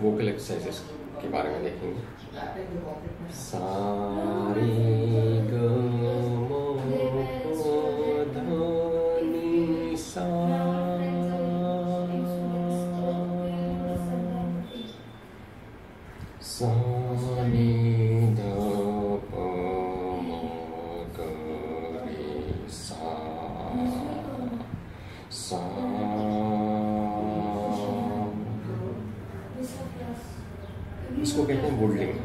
Vocal exercises के बारे में देखेंगे। सारे ग म प ध नि सा, सा नि ध प म ग रे सा, सा। इसको कहते हैं वुडलिंग।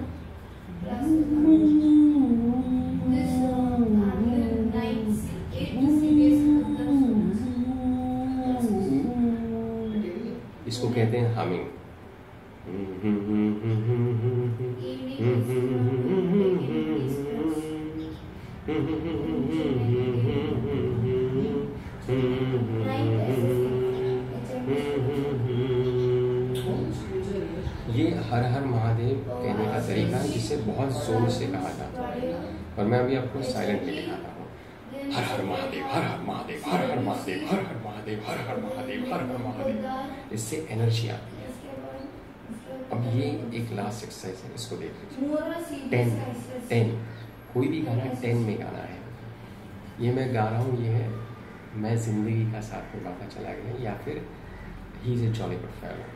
इसको कहते हैं हमिंग। ये हर हर महादेव कहने का तरीका है, जिसे बहुत जोर से कहा जाता है, और मैं अभी आपको साइलेंटली दिखाता हूँ। हर हर महादेव, हर हर महादेव, हर हर महादेव, हर हर महादेव, हर हर महादेव, हर हर महादेव। इससे एनर्जी आती है। अब ये एक लास्ट एक्सरसाइज है, इसको देख लीजिए। 10 कोई भी गाना 10 में गाना है। ये मैं गा रहा हूँ, ये है मैं जिंदगी का साथ में गाता चला गया, या फिर he is a jolly professional.